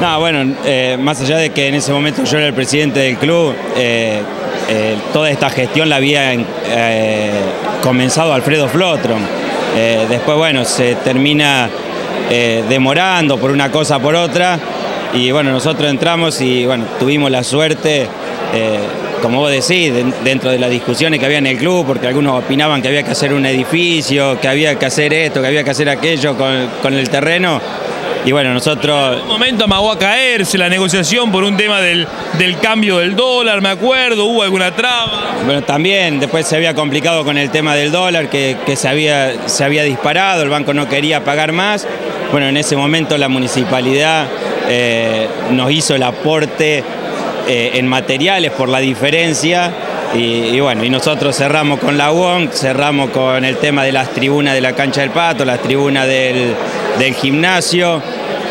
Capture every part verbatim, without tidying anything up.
No, bueno, eh, más allá de que en ese momento yo era el presidente del club, eh, eh, toda esta gestión la había eh, comenzado Alfredo Flotron. Eh, después, bueno, se termina eh, demorando por una cosa por otra y bueno, nosotros entramos y bueno, tuvimos la suerte, eh, como vos decís, de, dentro de las discusiones que había en el club, porque algunos opinaban que había que hacer un edificio, que había que hacer esto, que había que hacer aquello con, con el terreno. Y bueno, nosotros... En un momento amagó a caerse la negociación por un tema del, del cambio del dólar, me acuerdo, hubo alguna traba. Bueno, también después se había complicado con el tema del dólar, que, que se, había, se había disparado, el banco no quería pagar más. Bueno, en ese momento la municipalidad eh, nos hizo el aporte eh, en materiales por la diferencia. Y, y bueno, y nosotros cerramos con la U O N, cerramos con el tema de las tribunas de la cancha del Pato, las tribunas del, del gimnasio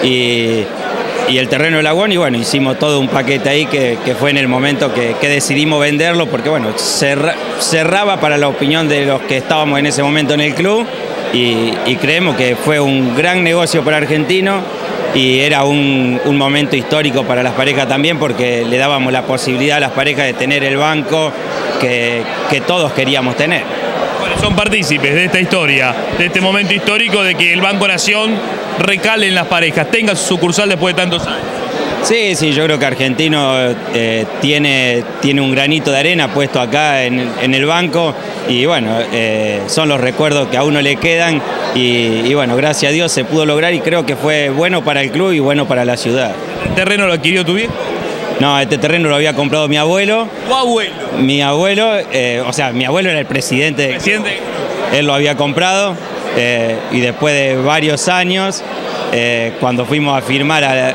y, y el terreno de la U O N, y bueno, hicimos todo un paquete ahí que, que fue en el momento que, que decidimos venderlo, porque bueno, cerra, cerraba para la opinión de los que estábamos en ese momento en el club y, y creemos que fue un gran negocio para Argentino. Y era un, un momento histórico para las parejas también, porque le dábamos la posibilidad a las parejas de tener el banco que, que todos queríamos tener. Bueno, son partícipes de esta historia, de este momento histórico de que el Banco Nación recale en las parejas, tenga su sucursal después de tantos años. Sí, sí, yo creo que Argentino eh, tiene, tiene un granito de arena puesto acá en, en el banco y bueno, eh, son los recuerdos que a uno le quedan y, y bueno, gracias a Dios se pudo lograr y creo que fue bueno para el club y bueno para la ciudad. ¿El terreno lo adquirió tu viejo? No, este terreno lo había comprado mi abuelo. ¿Tu abuelo? Mi abuelo, eh, o sea, mi abuelo era el presidente. ¿El presidente? Él lo había comprado eh, y después de varios años... Eh, cuando fuimos a firmar al,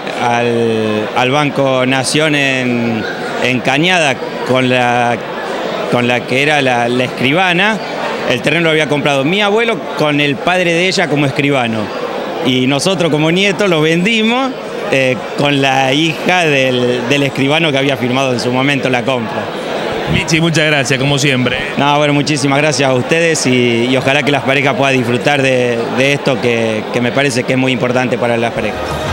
al, al Banco Nación en, en Cañada con la, con la que era la, la escribana, el terreno lo había comprado mi abuelo con el padre de ella como escribano y nosotros como nietos lo vendimos eh, con la hija del, del escribano que había firmado en su momento la compra. Michi, muchas gracias, como siempre. No, bueno, muchísimas gracias a ustedes y, y ojalá que las parejas puedan disfrutar de, de esto que, que me parece que es muy importante para las parejas.